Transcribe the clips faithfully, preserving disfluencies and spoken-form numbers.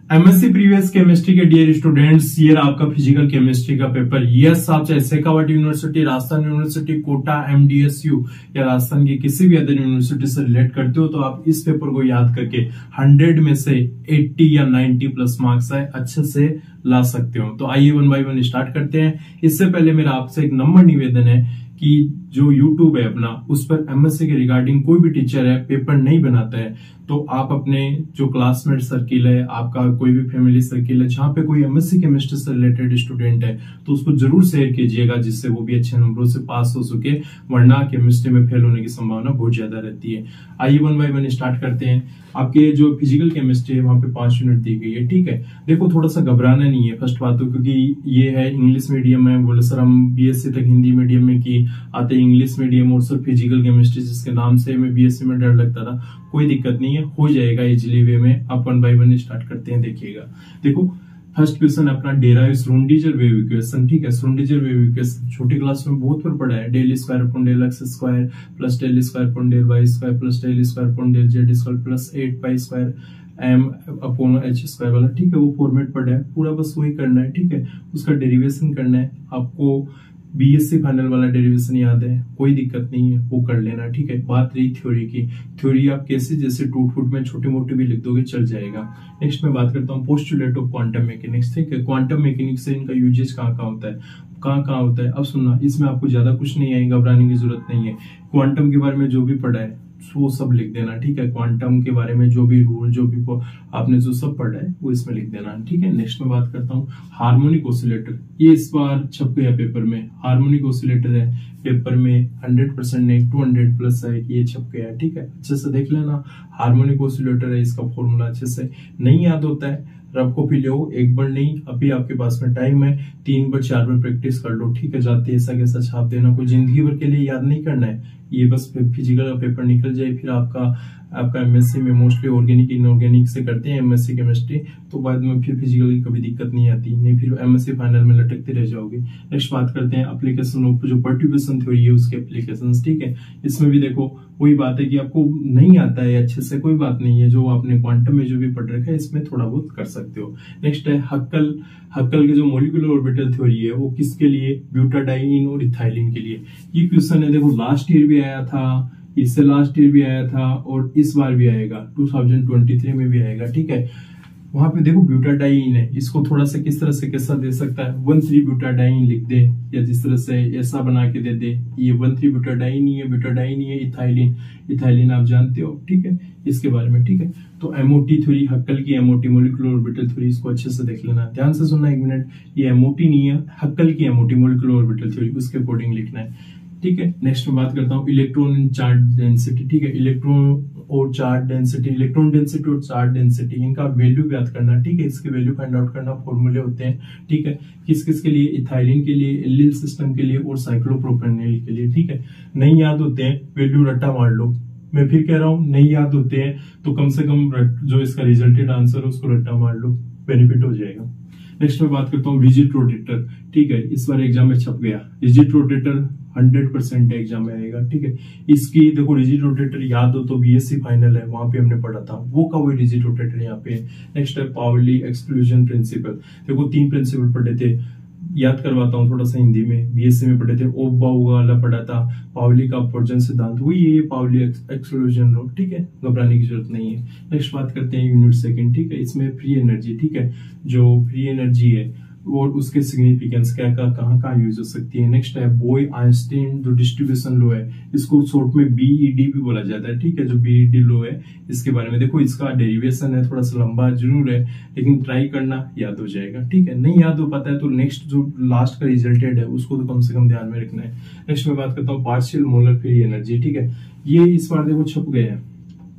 MSc previous chemistry के dear students, ये आपका फिजिकल केमिस्ट्री का पेपर। यस, आप चाहे Shekhawati university, Rajasthan university, Kota, MDSU या राजस्थान की किसी भी अदर यूनिवर्सिटी से रिलेट करते हो तो आप इस पेपर को याद करके हंड्रेड में से अस्सी या नब्बे प्लस मार्क्स है अच्छे से ला सकते हो। तो आइए वन बाय वन स्टार्ट करते हैं। इससे पहले मेरा आपसे एक नंबर निवेदन है कि जो यूट्यूब है अपना, उस पर एमएससी के रिगार्डिंग कोई भी टीचर है पेपर नहीं बनाता है तो आप अपने जो क्लासमेट सर्किल है, आपका कोई भी फैमिली सर्किल है जहां पे कोई एमएससी केमिस्ट्री से रिलेटेड स्टूडेंट है तो उसको जरूर शेयर कीजिएगा जिससे वो भी अच्छे नंबरों से पास हो सके, वरना केमिस्ट्री में फेल होने की संभावना बहुत ज्यादा रहती है। आइए वन बाय वन स्टार्ट करते हैं। आपके जो फिजिकल केमिस्ट्री है वहां पे पांच यूनिट दी गई है, ठीक है। देखो, थोड़ा सा घबराना नहीं है फर्स्ट बात तो, क्योंकि ये है इंग्लिश मीडियम है। बोले सर हम बीएससी तक हिंदी मीडियम में की, आते इंग्लिश मीडियम और सर फिजिकल केमिस्ट्री जिसके नाम से मैं बीएससी में डर लगता था। कोई दिक्कत नहीं है, हो जाएगा इजिली वे में। आप वन बाय वन स्टार्ट करते हैं। देखिएगा, देखो फर्स्ट क्वेश्चन अपना डेराइव श्रोडिंगर वेव इक्वेशन, ठीक है। श्रोडिंगर वेव इक्वेशन छोटी क्लास में बहुत बार पढ़ा है। Del square upon del x square plus del square upon del y square plus del square upon del z square plus eight pi square m upon h square वाला, ठीक है। वो फॉर्मेट पढ़ा है पूरा, बस वही करना है, ठीक है। उसका डेरिवेशन करना है आपको। बीएससी फाइनल वाला डेरिवेशन याद है, कोई दिक्कत नहीं है, वो कर लेना, ठीक है। बात रही थ्योरी की, थ्योरी आप कैसे जैसे टूट फूट में छोटे मोटे भी लिख दोगे चल जाएगा। नेक्स्ट मैं बात करता हूँ पोस्टुलेट ऑफ क्वांटम मैकेनिक्स, ठीक है। क्वांटम मैकेनिक्स से इनका यूजेज कहाँ कहाँ होता है, कहाँ कहाँ होता है। अब सुनना, इसमें आपको ज्यादा कुछ नहीं है, घबराने की जरूरत नहीं है। क्वांटम के बारे में जो भी पढ़ा है वो सब लिख देना, ठीक है। क्वांटम के बारे में जो भी रूल, जो भी आपने जो सब पढ़ा है वो इसमें लिख देना, ठीक है। नेक्स्ट में बात करता हूँ हार्मोनिक ऑसिलेटर। ये इस बार छप गया पेपर में। हार्मोनिक ऑसिलेटर है पेपर में, हंड्रेड परसेंट नहीं टू हंड्रेड प्लस है, ये छप गया, ठीक है। अच्छे से देख लेना। हार्मोनिक ऑसिलेटर है, इसका फॉर्मूला अच्छे से नहीं याद होता है, रब कॉपी लो, एक बार नहीं, अभी आपके पास में टाइम है, तीन बार चार बार प्रैक्टिस कर लो, ठीक है। जाते ऐसा कैसा छाप देना, कोई जिंदगी भर के लिए याद नहीं करना है। ये बस फिजिकल का पेपर निकल जाए, फिर आपका आपका एमएससी में मोस्टली ऑर्गेनिक इनऑर्गेनिक से करते हैं एमएससी केमिस्ट्री, तो बाद में फिर फिजिकल की कभी दिक्कत नहीं आती, नहीं फिर एमएससी फाइनल में लटकते रह जाओगे। नेक्स्ट बात करते हैं एप्लीकेशन ऑफ जो पर्ट्यूबेशन थ्योरी है उसके एप्लीकेशंस, ठीक है। इसमें भी देखो वही बात है कि आपको नहीं आता है अच्छे से, कोई बात नहीं है, जो आपने क्वांटम में जो भी पढ़ रखा है इसमें थोड़ा बहुत कर सकते हो। नेक्स्ट है हक्कल। हक्कल के जो मॉलिक्यूलर ऑर्बिटल थ्योरी है वो किसके लिए, ब्यूटाडाइन और इथाइलिन के लिए। ये क्वेश्चन है, देखो लास्ट ईयर भी आया था, इससे लास्ट ईयर भी आया था और इस बार भी आएगा, टू थाउजेंड ट्वेंटी थ्री में भी आएगा, ठीक है। वहां पे देखो ब्यूटाडाइन है, इसको थोड़ा सा किस तरह से कैसा दे सकता है, वन थ्री ब्यूटाडाइन लिख दे या जिस तरह से ऐसा बना के दे दे। ये वन थ्री ब्यूटाडाइन ही है, ब्यूटाडाइन ही है। इथाइलिन, इथाइलिन आप जानते हो, ठीक है, इसके बारे में, ठीक है। तो एमओटी थ्योरी, हक्कल की एमओटी मॉलिक्यूलर ऑर्बिटल थ्योरी, इसको अच्छे से देख लेना, ध्यान से सुनना एक मिनट। ये एमओटी नहीं है, हक्कल की एमओटी मॉलिक्यूलर ऑर्बिटल थ्योरी, उसके अकॉर्डिंग लिखना है, ठीक है। नेक्स्ट में बात करता हूँ इलेक्ट्रॉन एंड चार्ज डेंसिटी, ठीक है। इलेक्ट्रॉन और चार्ज डेंसिटी, इलेक्ट्रॉन डेंसिटी और चार्ज डेंसिटी, इनका वैल्यू याद करना, ठीक है। इसके वैल्यू फाइंड आउट करना, फॉर्मूले होते हैं, ठीक है। किस किस के लिए, इथाइलिन के लिए, एल्लिल सिस्टम के लिए और साइक्लोप्रोपेनॉल के लिए, ठीक है। नहीं याद होते हैं, वैल्यू रट्टा मार लो। मैं फिर कह रहा हूँ नहीं याद होते हैं तो कम से कम जो इसका रिजल्टेड आंसर है उसको रट्टा मार लो, बेनिफिट हो जाएगा। नेक्स्ट में बात करता हूँ रिजिड रोटेटर, ठीक है। इस बार एग्जाम में छप गया, rigid rotator hundred percent exam में आएगा, ठीक है। इसकी देखो रिजिड रोटेटर याद हो तो बीएससी फाइनल है, वहां पे हमने पढ़ा था, वो का वही रिजिड रोटेटर यहाँ पे है। नेक्स्ट है पाउली एक्सक्लूजन प्रिंसिपल। देखो तीन प्रिंसिपल पढ़े थे, याद करवाता हूँ थोड़ा सा हिंदी में। बीएससी में पढ़े थे, ओब्बा वाला पढ़ा था, पाउली का अपवर्जन सिद्धांत, वही ये पाउली एक्सक्लूजन लो, ठीक है, घबराने की जरूरत नहीं है। नेक्स्ट बात करते हैं यूनिट सेकंड, ठीक है। इसमें फ्री एनर्जी, ठीक है, जो फ्री एनर्जी है और उसके सिग्निफिकेंस क्या क्या कहाँ कहाँ यूज हो सकती है। नेक्स्ट है बोय आइंस्टीन जो डिस्ट्रीब्यूशन लो है, इसको शॉर्ट में बीईडी भी बोला जाता है, ठीक है। जो बीईडी लो है इसके बारे में देखो, इसका डेरिवेशन है, थोड़ा सा लंबा जरूर है लेकिन ट्राई करना, याद हो जाएगा, ठीक है। नहीं याद हो पाता है तो नेक्स्ट जो लास्ट का रिजल्टेड है उसको तो कम से कम ध्यान में रखना है। नेक्स्ट में बात करता हूँ पार्शियल मोलर फ्री एनर्जी, ठीक है। ये इस बार देखो छप गए हैं,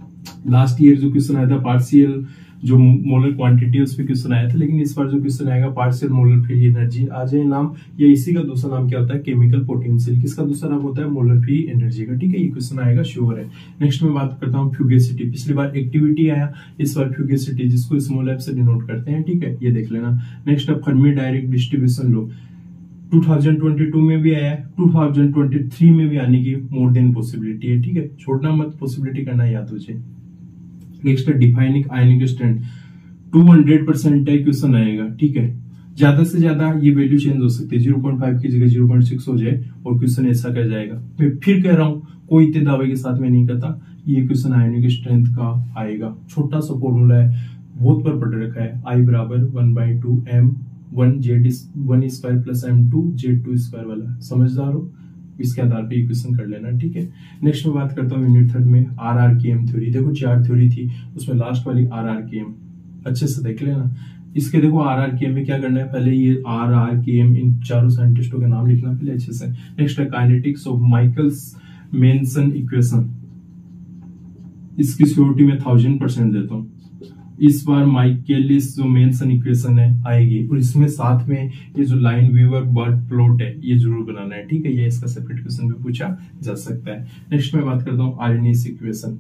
लास्ट ईयर जो क्वेश्चन आया था पार्शियल जो मोलर क्वांटिटी उस पर क्वेश्चन आया था, लेकिन इस बार जो क्वेश्चन आएगा पार्शियल मोलर फ्री एनर्जी आ जाए नाम, या इसी का दूसरा नाम क्या होता है, केमिकल पोटेंशियल। किसका दूसरा नाम होता है, मोलर फ्री एनर्जी का, ठीक है। ये क्वेश्चन आएगा, श्योर है। नेक्स्ट में बात करता हूँ फ्यूगेसिटी। पिछली बार एक्टिविटी आया, इस बार फ्यूगेसिटी, जिसको स्मॉल एफ से डिनोट करते हैं, ठीक है, ये देख लेना। नेक्स्ट है फर्मी डायरेक्ट डिस्ट्रीब्यूशन लो, टू थाउजेंड ट्वेंटी टू में भी आया, टू थाउजेंड ट्वेंटी थ्री में भी आने की मोर देन पॉसिबिलिटी है, ठीक है। छोड़ना मत, पॉसिबिलिटी करना याद हो जाए। नेक्स्ट है defining ionic strength. Two hundred percent है क्वेश्चन आएगा, ठीक है। ज्यादा से ज्यादा ये वैल्यू चेंज हो सकती है, जीरो पॉइंट फाइव की जगह जीरो पॉइंट सिक्स हो जाए और क्वेश्चन ऐसा कर जाएगा। मैं फिर कह रहा हूँ, कोई इतने दावे के साथ में नहीं कहता ये क्वेश्चन आयनिक स्ट्रेंथ का आएगा। छोटा सा फॉर्मूला है, बहुत बार पढ़ रखा है, आई बराबर one by two m one z one square plus m two z two square वाला, समझदार हो, इसके आधार पे क्वेश्चन कर लेना, ठीक है। नेक्स्ट में बात करता हूँ यूनिट थर्ड में R R K M theory. देखो चार थ्योरी थी, उसमें लास्ट वाली आर आर के एम अच्छे से देख लेना। इसके देखो आर आर के एम में क्या करना है, पहले ये आर आर के एम इन चारों साइंटिस्टों के नाम लिखना पहले अच्छे से। नेक्स्ट है kinetics of Michaelis Menten equation, इसकी सिक्योरिटी में थाउजेंड परसेंट देता हूँ। इस बार माइकलिस जो मेंसन इक्वेशन है आएगी, और इसमें साथ में ये जो लाइन वीवर बर्ड प्लॉट है ये जरूर बनाना है, ठीक है। ये इसका सेपरेट क्वेश्चन भी पूछा जा सकता है। नेक्स्ट में बात करता हूँ आर्हेनियस इक्वेशन,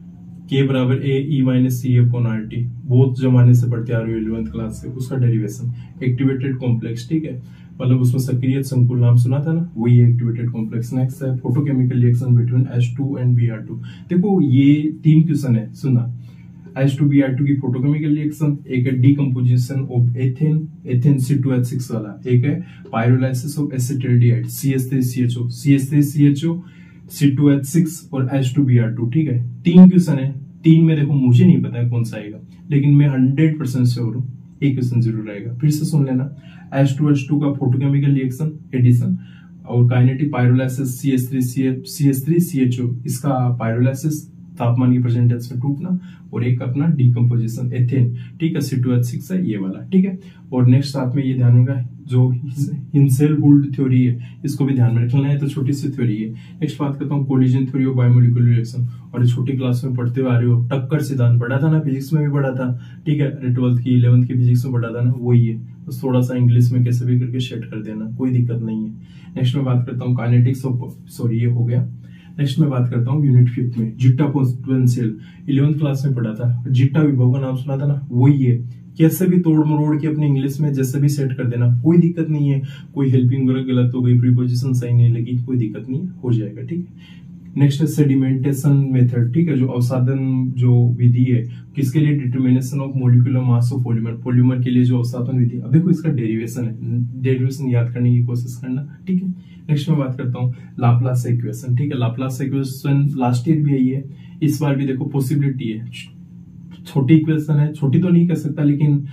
के बराबर A E minus C upon R T, बहुत जमाने से पढ़ते आ रहे हो इलेवेंथ क्लास से, उसका डेरिवेशन। एक्टिवेटेड कॉम्प्लेक्स, ठीक है, मतलब उसमें सक्रिय संकुल नाम सुना था ना, वही एक्टिवेटेड कॉम्प्लेक्स। नेक्स्ट है photochemical reaction between H two and B R two. देखो ये तीन क्वेश्चन है, सुना, H two B R two की फोटोकेमिकल रिएक्शन, एक है decomposition of ethane ethane C two H six वाला, एक है pyrolysis of acetaldehyde C H three C H O C H three C H O C two H six और H two B R two, ठीक है। तीन question है, तीन में देखो मुझे नहीं पता है कौन सा आएगा, लेकिन मैं हंड्रेड परसेंट श्योर हूँ एक क्वेश्चन जरूर आएगा। फिर से सुन लेना, एच टू एच टू का फोटोकेमिकल रिएक्शन एडिशन और kinetic pyrolysis C H three C H three C H O, इसका पायरोलाइसिस तापमान की परसेंटेज से टूटना, और एक अपना डीकंपोजिशन एथेन, ठीक है, सी टू एच सिक्स है ये वाला, ठीक है। और नेक्स्ट साथ में ये ध्यान रखना जो हिंसेलबुल्ड थ्योरी है, इसको भी ध्यान में रखना है, तो छोटी सी थ्योरी है। नेक्स्ट बात करता हूँ collision theory of biomolecular reaction, और छोटी क्लास में पढ़ते हुए आ रहे हो, टक्कर सिद्धांत पढ़ा था ना, फिजिक्स में भी पढ़ा था, ठीक है, ट्वेल्थ की इलेवंथ की फिजिक्स में पढ़ा था ना, वही है, बस थोड़ा सा इंग्लिश में कैसे भी करके सेट कर देना, कोई दिक्कत नहीं है। नेक्स्ट में बात करता हूँ काइनेटिक्स ऑफ, सॉरी ये हो गया। नेक्स्ट में बात करता हूँ यूनिट फिफ्थ में जिट्टा पोटेंशियल, इलेवंथ क्लास में पढ़ा था, जिट्टा विभव का नाम सुना था ना, वही है। कैसे भी तोड़ मरोड़ के अपने इंग्लिश में जैसे भी सेट कर देना, कोई दिक्कत नहीं है। कोई हेल्पिंग वर्ग गलत हो गई, प्रीपोजिशन सही नहीं लगी, कोई दिक्कत नहीं है, हो जाएगा, ठीक है। नेक्स्ट है सेडिमेंटेशन मेथड, ठीक है, जो अवसादन जो विधि है, किसके लिए, determination of molecular mass of polymer, polymer के लिए जो अवसादन विधि। अब देखो इसका डेरिवेशन है, डेरिवेशन याद करने की कोशिश करना, ठीक है। नेक्स्ट में बात करता हूँ लाप्लास इक्वेशन, ठीक है, लाप्लास इक्वेशन लास्ट ईयर भी आई है, इस बार भी देखो पॉसिबिलिटी है, छोटी इक्वेशन है, छोटी तो नहीं कर सकता लेकिन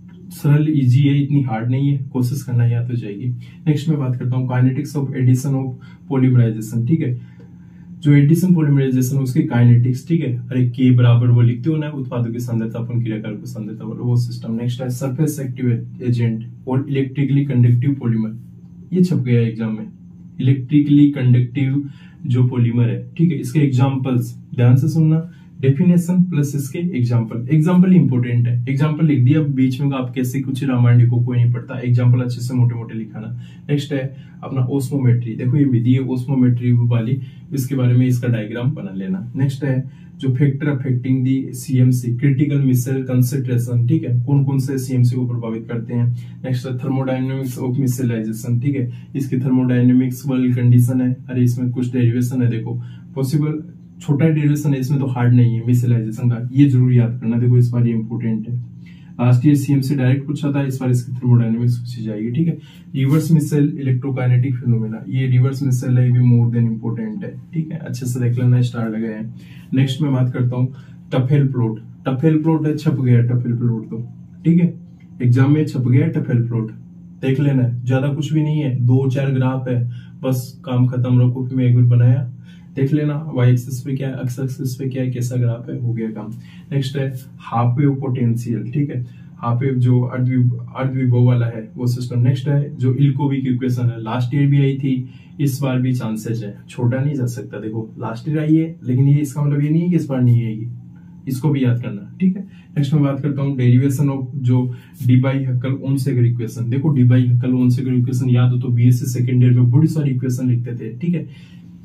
सरल इजी है, इतनी हार्ड नहीं है, कोशिश करना याद हो जाएगी। नेक्स्ट में बात करता हूँ kinetics of addition of polymerization, ठीक है, जो एडिशन पॉलीमराइजेशन उसके काइनेटिक्स, ठीक है, अरे के बराबर वो लिखते हो ना, उत्पादों की सांद्रता अपन क्रियाकारक की सांद्रता वाला वो सिस्टम। नेक्स्ट है सरफेस एक्टिव एजेंट और इलेक्ट्रिकली कंडक्टिव पॉलीमर, ये छप गया एग्जाम में, इलेक्ट्रिकली कंडक्टिव जो पॉलीमर है, ठीक है, इसके एग्जांपल्स ध्यान से सुनना, डेफिनेशन प्लस इसके एग्जांपल। एग्जांपल इंपॉर्टेंट है, एग्जांपल लिख दिया बीच में आप कैसे कुछ रामायण लिखो, कोई नहीं पढ़ता, एग्जांपल अच्छे से मोटे मोटे लिखाना। नेक्स्ट है अपना ओस्मोमेट्री, देखो ये विधि है ओस्मोमेट्री वाली, इसके बारे में इसका डायग्राम बना लेना। नेक्स्ट है जो factor affecting the CMC, critical micelle concentration, ठीक है, कौन कौन से सीएमसी को प्रभावित करते हैं। नेक्स्ट है थर्मोडायनेमिक्स ऑफ मिसाइलाइजेशन, ठीक है, इसकी थर्मोडायनेमिक्स वाली कंडीशन है, अरे इसमें कुछ डेरिवेशन है, देखो पॉसिबल छोटा डेरिवेशन है, इसमें तो हार्ड नहीं है मिसाइलाइजेशन का, ये जरूर याद करना, देखो इस बार ये इंपोर्टेंट है। लास्ट ईयर सीएमसी डायरेक्ट पूछा था, इस बार इसकी थर्मोडायनेमिक्स पूछी जाएगी, ठीक है। रिवर्स मिसाइल इलेक्ट्रोकाइनेटिक फिनोमेना, ये रिवर्स मिसाइल है, ये भी मोर देन इंपोर्टेंट है, ठीक है, अच्छे से देख लेना, स्टार लगे हैं। नेक्स्ट में बात करता हूँ टफेल प्लॉट, टफेल प्लॉट है, छप गया टफेल प्लॉट तो, ठीक है, एग्जाम में छप गया टफेल प्लॉट, देख लेना है, ज्यादा कुछ भी नहीं है, दो चार ग्राफ है, बस काम खत्म रखो, फिर मैं एक बार बनाया देख लेना, वाई एक्सिस पे क्या है, एक्स एक्सिस पे क्या है, कैसा ग्राफ है, हो गया काम। नेक्स्ट है हाफ वेव पोटेंशियल, ठीक है, हाफ वेव जो अर्ध अर्ध विभव वाला है वो सिस्टम। नेक्स्ट है जो इल्कोविक इक्वेशन है, लास्ट ईयर भी आई थी, इस बार भी चांसेस है, छोटा नहीं जा सकता, देखो लास्ट ईयर आई है, लेकिन ये इसका मतलब ये नहीं है कि इस बार नहीं आएगी, इसको भी याद करना, ठीक है। नेक्स्ट में बात करता हूँ डेरिवेशन ऑफ जो Debye Huckel Onsager equation, देखो Debye Huckel Onsager equation याद हो तो बीएससी सेकेंड ईयर में बड़ी सारी इक्वेशन लिखते थे, ठीक है,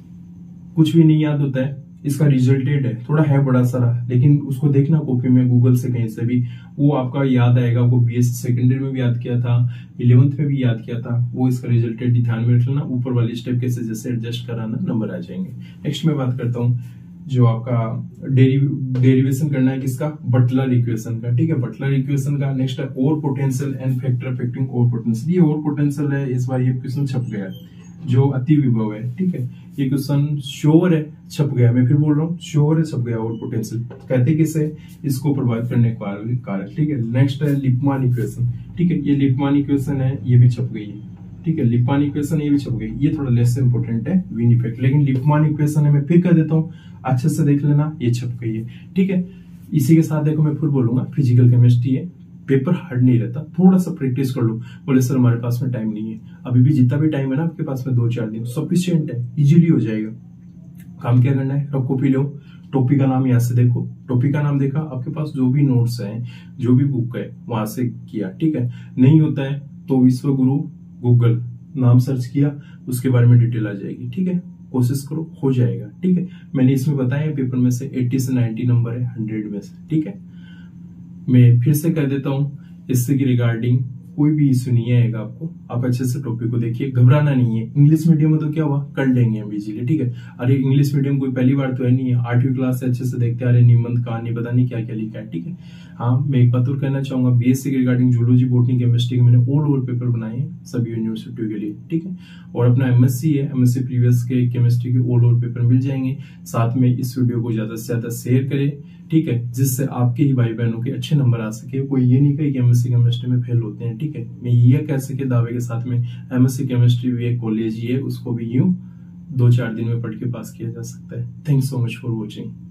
कुछ भी नहीं याद होता है, इसका रिजल्टेड है, थोड़ा है बड़ा सारा, लेकिन उसको देखना कॉपी में गूगल से कहीं से भी, वो आपका याद आएगा, वो बीएससी सेकेंड ईयर में भी याद किया था, इलेवंथ में भी याद किया था, वो इसका रिजल्टेड ध्यान में रख लेना, ऊपर वाली स्टेप कैसे जैसे एडजस्ट कराना, नंबर आ जाएंगे। नेक्स्ट में बात करता हूँ जो आपका डेरिवेशन करना है किसका, बटलर इक्वेशन का, ठीक है, बटलर इक्वेशन का। नेक्स्ट है ओर पोटेंशियल एंड फैक्टर अफेक्टिंग ओर पोटेंशियल। ये ओर पोटेंशियल है, इस बार ये क्वेश्चन छप गया है, जो अति विभव है, ठीक है, ये क्वेश्चन श्योर है, छप गया, मैं फिर बोल रहा हूँ श्योर है, छप गया ओर पोटेंशियल। कहते किसे, इसको प्रभावित करने के कारक, ठीक है। नेक्स्ट है लिपमान इक्वेशन, ठीक है, ये लिपमान इक्वेशन है, ये भी छप गई है, ठीक है, लिपमान इक्वेशन ये भी छप गई, ये थोड़ा लेस इंपोर्टेंट है वीन इफेक्ट, लेकिन लिपमान इक्वेशन है, मैं फिर कह देता हूँ, अच्छे से देख लेना, ये छप गई है, ठीक है। इसी के साथ देखो मैं फिर बोलूंगा फिजिकल केमिस्ट्री है, पेपर हार्ड नहीं रहता, थोड़ा सा प्रैक्टिस कर लो। बोले सर हमारे पास में टाइम नहीं है, अभी भी जितना भी टाइम है ना आपके पास में दो चार दिन सफिशिएंट है, इजीली हो जाएगा। काम क्या करना है, रब कॉपी लो, टॉपिक का नाम यहाँ से देखो, टॉपिक का नाम देखा, आपके पास जो भी नोट्स हैं, जो भी बुक है वहां से किया, ठीक है। नहीं होता है तो विश्व गुरु गूगल नाम सर्च किया, उसके बारे में डिटेल आ जाएगी, ठीक है, कोशिश करो, हो जाएगा, ठीक है। मैंने इसमें बताया पेपर में से अस्सी से नब्बे नंबर है हंड्रेड में से, ठीक है। मैं फिर से कह देता हूं, इससे की रिगार्डिंग कोई भी इश्यू नहीं आएगा आपको, आप अच्छे से टॉपिक को देखिए, घबराना नहीं है। इंग्लिश मीडियम में तो क्या हुआ, कर लेंगे हम इजीली, ठीक है। अरे इंग्लिश मीडियम कोई पहली बार तो है नहीं है, आठवीं क्लास से अच्छे से देखते आ रहे, निबंध कहानी पता नहीं क्या क्या लिखा है, ठीक है। हाँ, मैं एक बात और कहना चाहूंगा, BSc regarding zoology, botany, chemistry के मैंने ऑल ओवर पेपर बनाए हैं सभी यूनिवर्सिटियों के लिए, ठीक है। और अपना एमएससी है, एमएससी प्रीवियस के केमिस्ट्री के ऑल ओवर पेपर मिल जाएंगे। साथ में इस वीडियो को ज्यादा से ज्यादा शेयर करें, ठीक है, जिससे आपके ही भाई बहनों के अच्छे नंबर आ सके। कोई ये नहीं कहे कि एमएससी केमिस्ट्री में फेल होते हैं, ठीक है। मैं ये कह सके दावे के साथ में, एमएससी केमिस्ट्री भी एक कॉलेज ही है, उसको भी यूं दो चार दिन में पढ़ के पास किया जा सकता है। Thanks so much for watching.